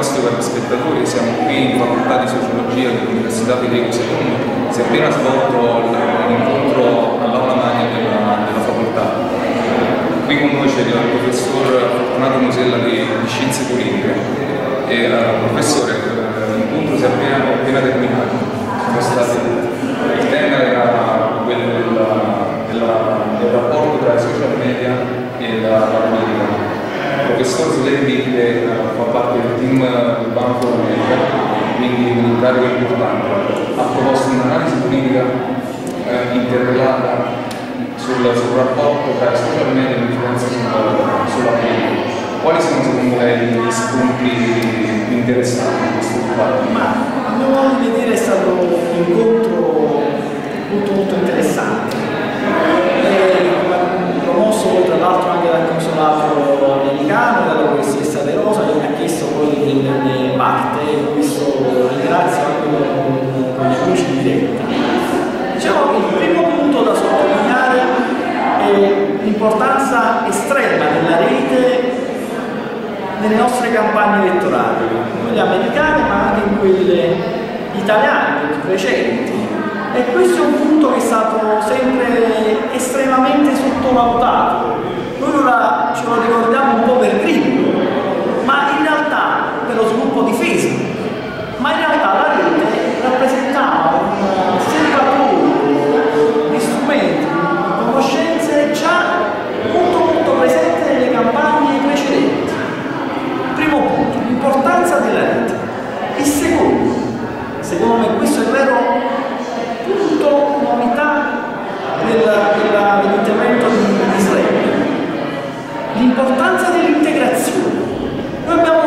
nostri spettatori, siamo qui in Facoltà di Sociologia dell'Università Federico II, si è appena svolto l'incontro all'aula magna della facoltà. Qui con noi c'è il professor Fortunato Musella di Scienze Politiche e professore, l'incontro si è appena terminato. Il tema era quello del rapporto tra i social media e la politica. Il professor Slevi, che fa parte del team Urbano for America, quindi un incarico importante, ha proposto un'analisi politica interrelata sul rapporto tra i social media e l'influenza sulla politica. Quali sono secondo lei gli spunti più interessanti in questo dibattito? Ma a mio modo di vedere è stato un incontro molto interessante, promosso tra l'altro anche dal consolato americano, dalla professoressa De Rosa, che mi ha chiesto poi di prenderne parte, e questo ringrazio anche con gli amici in diretta. Diciamo che il primo punto da sottolineare è l'importanza estrema della rete nelle nostre campagne elettorali, quelle americane ma anche in quelle italiane, più recenti. E questo è un punto che è stato sempre estremamente sottovalutato. Noi ora ce lo ricordiamo un po' per primo, ma in realtà per lo sviluppo di Facebook, ma in realtà la rete rappresentava un serbatoio di strumenti, di conoscenze già molto presente nelle campagne precedenti. Primo punto, l'importanza della rete. Il secondo me questo è il vero punto novità dell'intervento di Slevi, l'importanza dell'integrazione. Noi abbiamo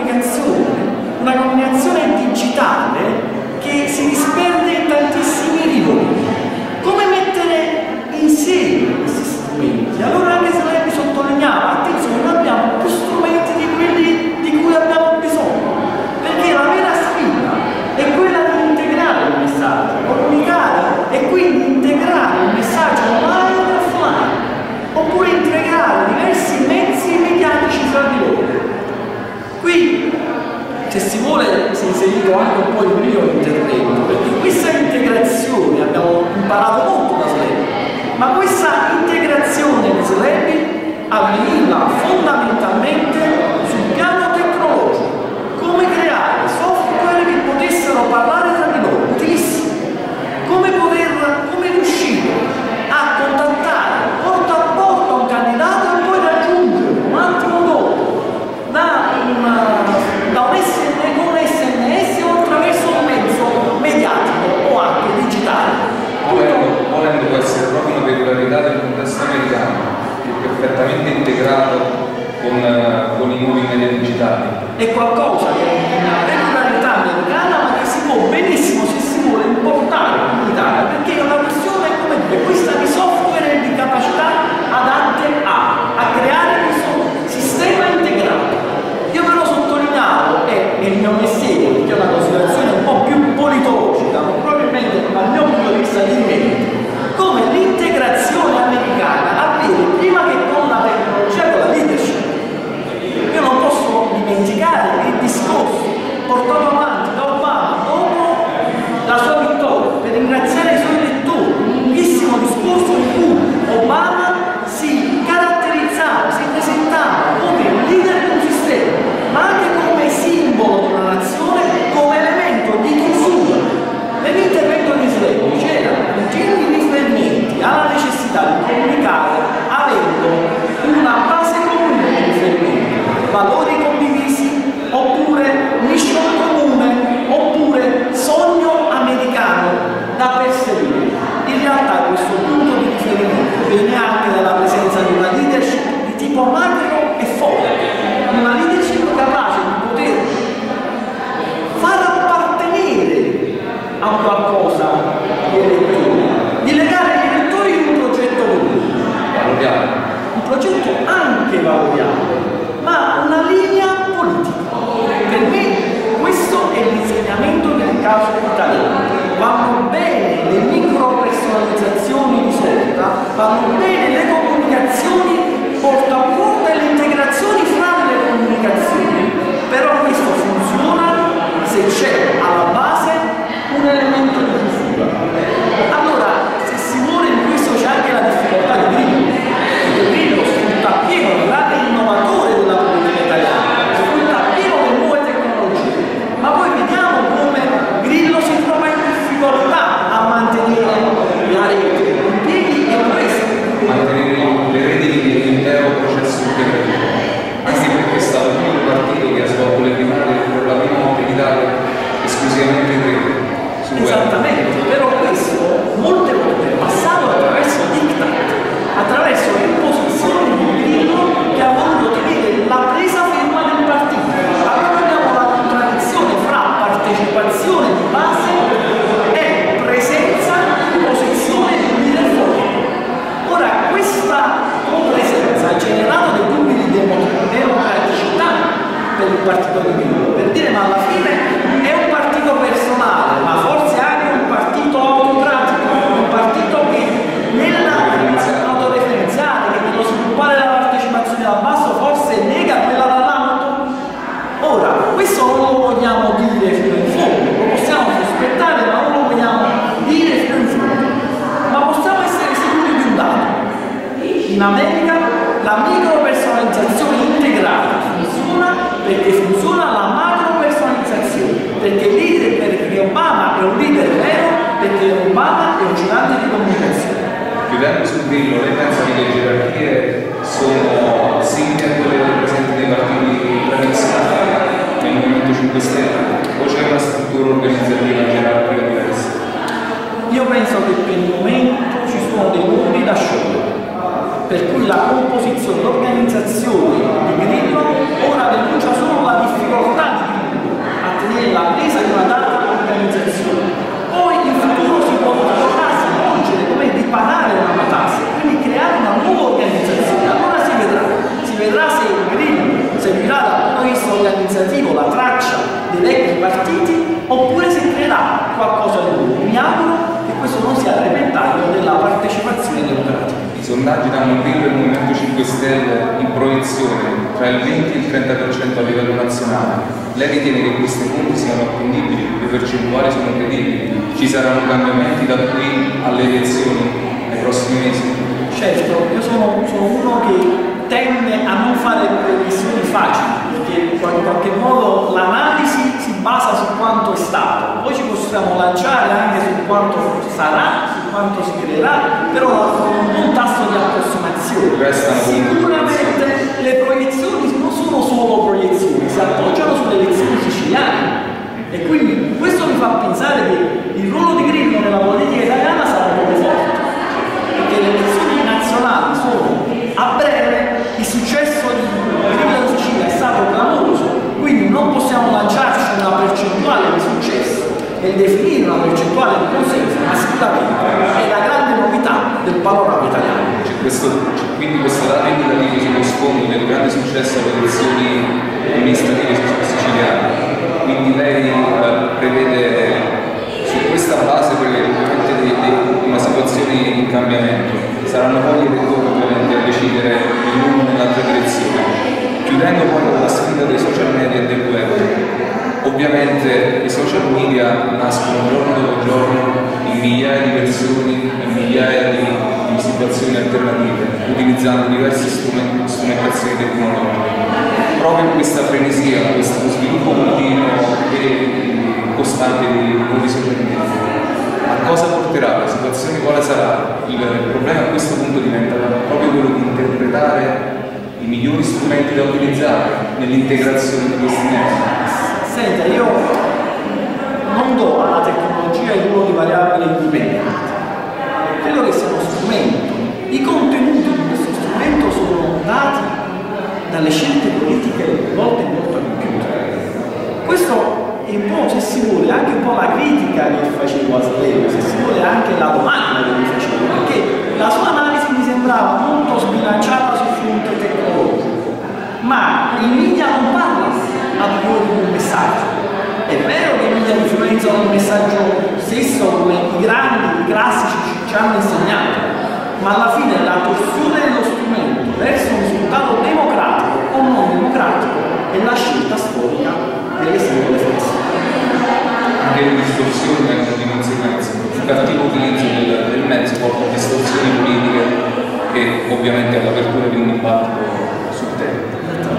una comunicazione digitale che si disperde in tantissimi rivoli. Come mettere insieme questi strumenti? Allora anche Slevi sottolineava, attenzione, noi abbiamo più strumenti di quelli di cui abbiamo bisogno, perché la vera sfida è quella di integrare il messaggio, comunicare e quindi integrare il messaggio online e offline, oppure integrare diversi mezzi mediatici tra di loro. Qui, se si vuole, si è inserito anche un po' il mio intervento, perché questa integrazione abbiamo imparato molto da Slevi, ma questa integrazione di Slevi avveniva fondamentalmente sul piano tecnologico, come creare software che potessero parlare tra di loro, utilissimi, come riuscire a contattare porta a porta un candidato e poi raggiungere un attimo dopo da un SMS o attraverso un mezzo mediatico o anche digitale. Volendo può essere proprio una peculiarità del contesto americano, che è perfettamente integrato con i nuovi media digitali. È qualcosa che è una regolarità americana, ma che si può benissimo, se si vuole, importare in Italia, perché è una questione, come dire, questa di software e di capacità adatte a creare questo sistema integrato. Io ve lo sottolineavo, è il mio mestiere, che è una considerazione un po' più politologica, ma probabilmente dal mio punto di vista di merito, come l'integrazione americana avviene prima che con la tecnologia, con la leadership. Io non posso dimenticare il discorso portato avanti da Obama dopo la sua vittoria per ringraziare i suoi elettori, un lunghissimo discorso in cui Obama si caratterizzava, si presentava come leader di un sistema, ma anche come simbolo di una nazione, come elemento di chiusura. Nell'intervento di Slevi c'era continui riferimenti alla necessità di comunicare avendo una base comune di riferimento, valori condivisi, oppure mission comune, oppure sogno americano da perseguire. In realtà questo punto di riferimento viene anche dalla presenza di una leadership di tipo macro e forte, una leadership capace di poter far appartenere a qualcosa gli elettori, di legare gli elettori in un progetto valoriale, un progetto anche valoriale, ma una linea politica. Per me questo è l'insegnamento del caso italiano. Vanno bene le micro personalizzazioni di sorta, vanno bene le comunicazioni porta a porta e le integrazioni fra le comunicazioni, però questo funziona solamente tre. Esattamente, però questo molte volte è passato attraverso diktat, attraverso l'imposizione di un grillo che ha voluto tenere la presa ferma del partito. Allora abbiamo la contraddizione fra partecipazione di base e presenza in posizione di riforma. Ora, questa presenza ha generato dei dubbi di democraticità per il partito di Grillo, per dire ma alla fine è un partito personale, ma forse anche un partito autocratico, un partito che autoreferenziale, che nello sviluppare la partecipazione dal basso forse nega quella dall'alto. Ora, questo non lo vogliamo dire fino in fondo, lo possiamo sospettare, ma non lo vogliamo dire fino in fondo. Ma possiamo essere sicuri di un dato. In America la micropersonalizzazione integrata funziona perché funziona la macropersonalizzazione, perché Obama è un leader vero, perché Obama è un gigante di comunicazione. Chiudendo sul Grillo, lei pensa che le gerarchie sono simili a quelle presenti nei partiti tradizionali, nel Movimento 5 Stelle, o c'è una struttura organizzativa gerarchica diversa? Io penso che per il momento ci sono dei nodi da sciogliere, per cui la composizione, l'organizzazione di Grillo ora denuncia solo la difficoltà di Grillo a tenere la presa di una data organizzazione. Poi in futuro si potrà svolgere come riparare una matassa, quindi creare una nuova organizzazione. Allora si vedrà se Grillo seguirà dal punto di vista organizzativo la traccia dei vecchi partiti oppure si creerà qualcosa di nuovo. Mi auguro che questo non sia a repentaglio della partecipazione democratica. I sondaggi danno Grillo e il Movimento 5 Stelle in proiezione tra il 20 e il 30% a livello nazionale. Lei ritiene che queste fonti siano attendibili? Le percentuali sono credibili? Ci saranno cambiamenti da qui alle elezioni nei prossimi mesi? Certo, io sono uno che tende a non fare previsioni facili, perché in qualche modo l'analisi si basa su quanto è stato, poi ci possiamo lanciare anche su quanto sarà, su quanto si creerà, però con un tasso di approssimazione. Sicuramente le proiezioni non sono solo proiezioni, si appoggiano sulle elezioni siciliane e quindi questo mi fa pensare che il ruolo di Grillo nella politica italiana sarà molto forte, perché le elezioni nazionali sono a breve. Il successo di Grillo in Sicilia è stato clamoroso, quindi non possiamo lanciarci una percentuale di successo e definire una percentuale di consenso, ma sicuramente è la grande novità del panorama italiano. Quindi questo dato indicativo sullo sfondo del grande successo alle elezioni amministrative siciliane. Quindi lei prevede su questa base ovviamente una situazione in cambiamento. Saranno poi gli elettori ovviamente a decidere l'uno nell'altra direzione. Chiudendo poi con la sfida dei social media e del web, ovviamente i social media nascono giorno dopo giorno in migliaia di versioni, in migliaia di situazioni alternative, utilizzando diverse strumentazioni tecnologiche. Proprio in questa frenesia, questo sviluppo continuo e costante di nuovi social media, a cosa porterà la situazione? Quale sarà? Il problema a questo punto diventa proprio quello di interpretare i migliori strumenti da utilizzare nell'integrazione di questi mezzi. Senta, io non do alla tecnologia il ruolo di variabile indipendente, credo che sia uno strumento. I contenuti di questo strumento sono dati dalle scelte politiche volte in volta compiute. Questo è un po', se si vuole, anche un po' la critica che facevo a Sleo, se si vuole anche la domanda che mi facevo, perché la sua analisi mi sembrava molto sbilanciata sul fronte tecnologico, ma i media non parlano a priori di un messaggio. È vero che i media influenzano il messaggio stesso, come i grandi, i classici ci hanno insegnato, ma alla fine la torsione dello strumento verso un risultato democratico o non democratico è la scelta storica delle singole forze. Anche le distorsioni vengono di conseguenza. Il cattivo utilizzo del mezzo porta a distorsioni politiche e ovviamente all'apertura di un dibattito sul tema.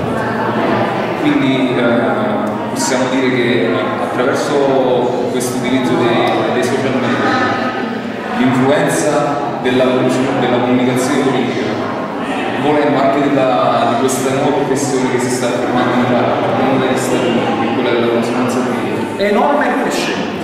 Quindi possiamo dire che attraverso questo utilizzo dei social media, l'influenza della comunicazione politica, volendo anche di questa nuova professione che si sta affermando in Italia, dagli Stati Uniti, quella della consulenza politica, è enorme e crescente.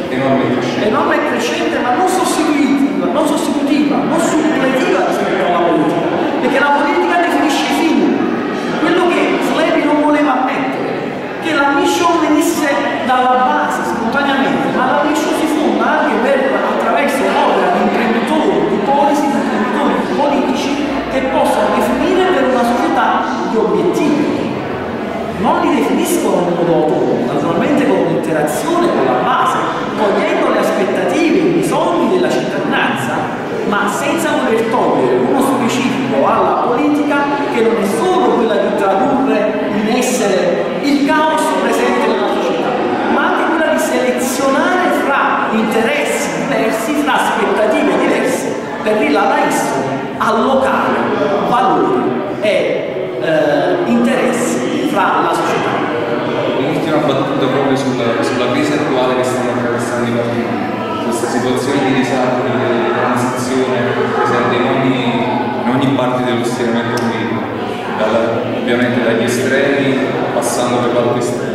allocare valori e interessi fra la società. Un'ultima battuta proprio sulla crisi attuale che stanno attraversando i partiti, questa situazione di disagio, di transizione presente in ogni parte dello schieramento politico, ovviamente dagli estremi passando per l'altro estremo.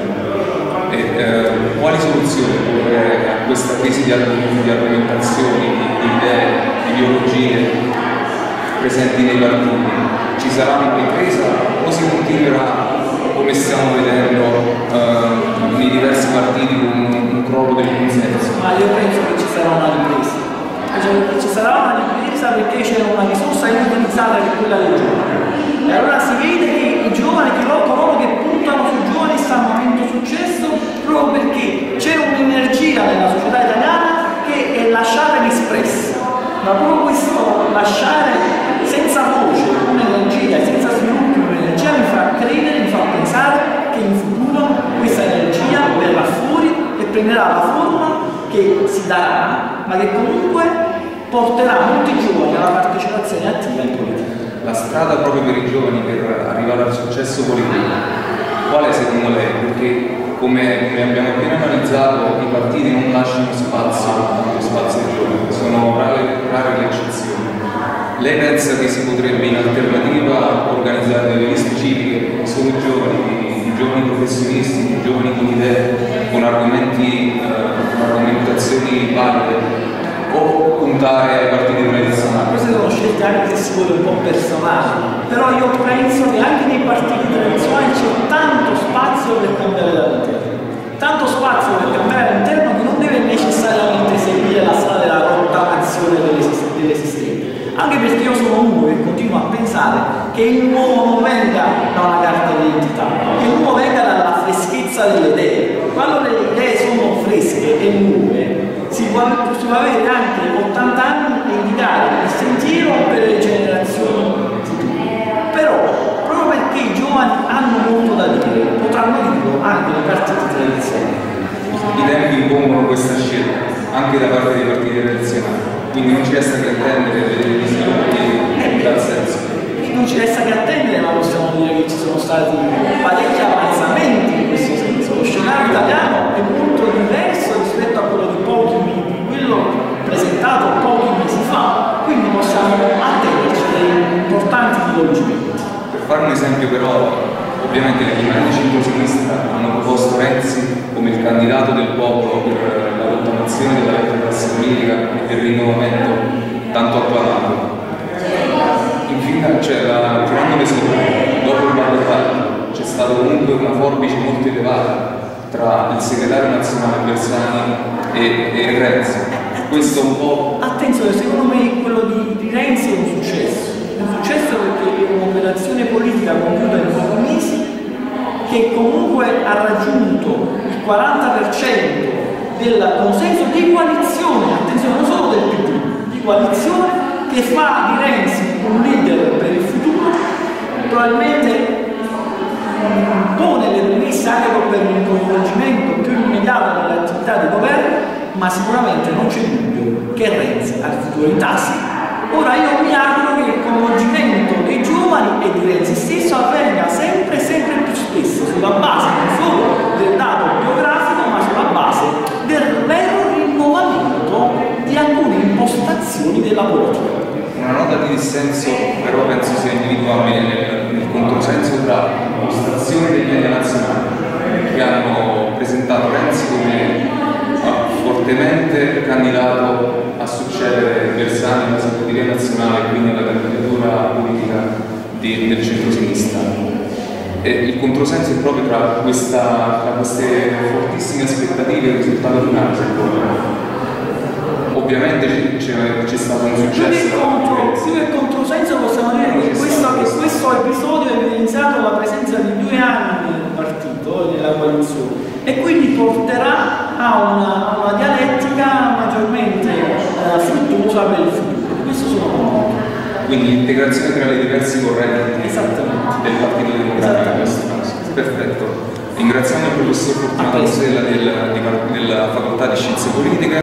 Quali soluzioni a questa crisi di argomentazioni, di idee, di ideologie presenti nei partiti? Ci sarà una ripresa o si continuerà, come stiamo vedendo nei diversi partiti, con un crollo del consenso? Ma io penso che ci sarà una ripresa. Ci sarà una ripresa perché c'è una risorsa inutilizzata che è quella dei giovani. E allora si vede che i giovani, coloro che puntano sui giovani stanno avendo successo proprio perché c'è un'energia nella società italiana che è lasciata inespressa. Ma proprio questo lasciare senza voce un'energia e senza sviluppo un'energia mi fa credere, mi fa pensare che in futuro questa energia verrà fuori e prenderà la forma che si darà, ma che comunque porterà molti giovani alla partecipazione attiva in politica. La strada proprio per i giovani per arrivare al successo politico, quale secondo lei? Perché come abbiamo appena analizzato, i partiti non lasciano spazio ai giovani, sono rare le eccezioni. Lei pensa che si potrebbe in alternativa organizzare delle liste civiche solo giovani, giovani professionisti, giovani con idee, con argomentazioni valide, o puntare ai partiti tradizionali? Queste sono scelte anche se si vuole un po' personali, però io penso che anche nei partiti tradizionali c'è tanto spazio per cambiare all'interno, tanto spazio per cambiare all'interno che non deve necessariamente seguire la strada della rottamazione dell'esistente, anche perché io sono uno che continua a pensare che il nuovo non venga da una carta d'identità, che il nuovo venga dalla freschezza delle idee. Quando le idee sono fresche e nuove si può avere anche 80 anni e indicare il sentiero per le generazioni future. Però, proprio perché i giovani hanno molto da dire, potranno dirlo anche nei partiti tradizionali. I tempi impongono questa scelta, anche da parte dei partiti tradizionali, quindi non ci resta che attendere degli sviluppi in tal senso. Non ci resta che attendere, ma possiamo dire che ci sono stati parecchi avanzamenti in questo senso. Lo scenario italiano è molto diverso rispetto a quello di quello presentato pochi mesi fa, quindi possiamo attenderci dei importanti rivolgimenti. Per fare un esempio però, ovviamente le comunità centro-sinistra hanno proposto Renzi come il candidato del popolo per la rottamazione della vecchia classe politica e per il rinnovamento tanto acclamato. Infine, tirando le somme, dopo il ballottaggio c'è stata comunque una forbice molto elevata tra il segretario nazionale Bersani e Renzi. Questo un po'... Attenzione, secondo me quello di Renzi è un successo. È un successo perché è un'operazione politica compiuta in pochi mesi che comunque ha raggiunto il 40% del consenso di coalizione, attenzione, non solo del PD, di coalizione, che fa di Renzi un leader per il futuro, probabilmente pone le premesse anche per un coinvolgimento più immediato nelle attività di governo, ma sicuramente non c'è dubbio che Renzi ha il futuro in tasca. Ora io mi auguro che il coinvolgimento dei giovani e di Renzi stesso avvenga sempre più spesso sulla base non solo del dato biografico, ma sulla base del vero rinnovamento di alcune impostazioni della politica. Una nota di dissenso però penso sia individuabile nel controsenso tra l'impostazione dei media nazionali che hanno presentato Renzi come fortemente candidato a succedere Bersani alla segreteria nazionale e quindi alla candidatura politica del centro-sinistra. E il controsenso è proprio tra queste fortissime aspettative e il risultato finale. Ovviamente c'è stato un successo. Più che controsenso possiamo dire che questo episodio ha evidenziato la presenza di 2 anni nel partito, nella coalizione, e quindi porterà a una dialettica maggiormente fruttuosa per il futuro. Questo sono convinto. Quindi l'integrazione tra le diverse correnti del Partito Democratico in questo caso. Perfetto. Ringraziamo il professor Fortunato Sella della Facoltà di Scienze Politiche